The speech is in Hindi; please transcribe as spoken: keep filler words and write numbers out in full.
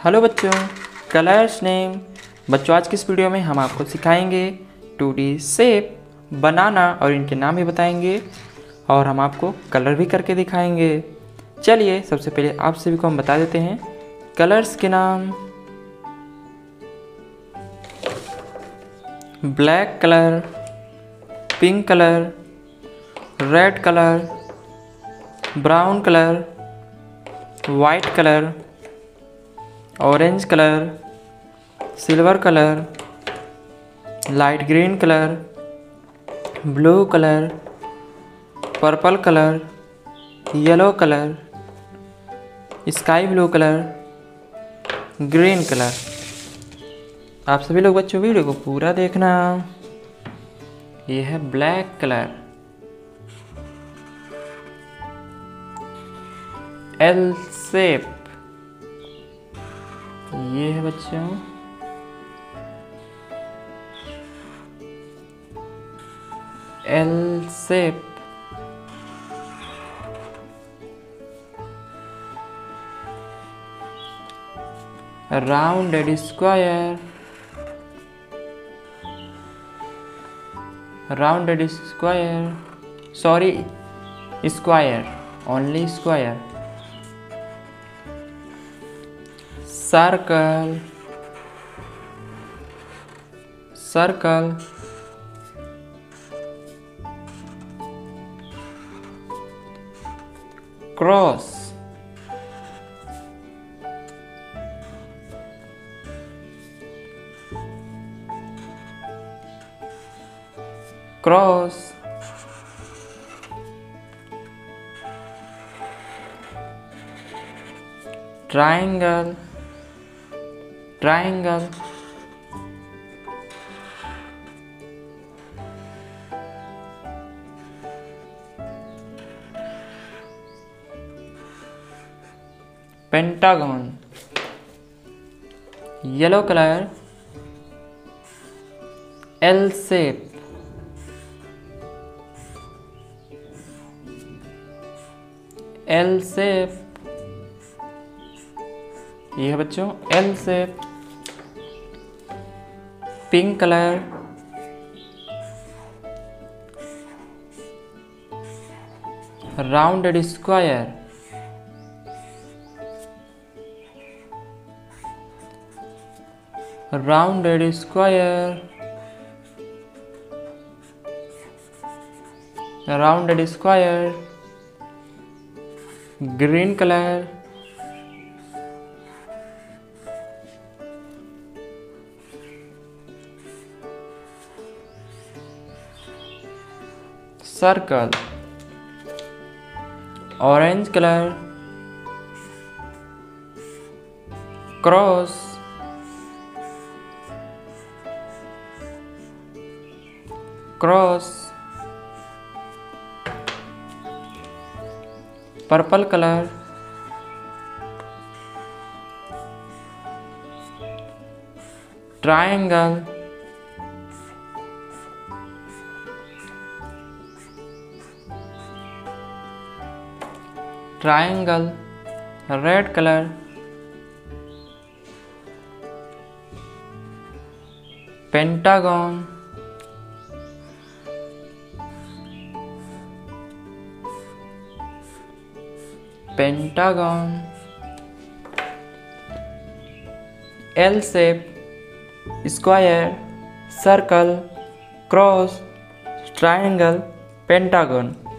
हेलो बच्चों, कलर्स नेम। बच्चों आज की इस वीडियो में हम आपको सिखाएंगे टू डी शेप बनाना और इनके नाम भी बताएंगे और हम आपको कलर भी करके दिखाएंगे। चलिए सबसे पहले आप सभी को हम बता देते हैं कलर्स के नाम। Black colour, pink colour, red colour, brown colour, white colour, orange colour, silver colour, light green colour, blue colour, purple colour, yellow colour, sky blue colour, green colour. आप सभी लोग बच्चों वीडियो को पूरा देखना। ये है ब्लैक कलर, एल शेप। ये है बच्चों L shape. Rounded square, rounded square, sorry square, only square. Circle, circle, cross, cross, triangle, triangle, pentagon. Yellow colour, L shape. L shape, ये है बच्चों L shape. Pink colour, rounded square. Rounded square, rounded square. Green colour, circle. Orange colour, cross. Cross. Purple colour, triangle. Triangle, red colour, pentagon. Pentagon, L shape, square, circle, cross, triangle, pentagon.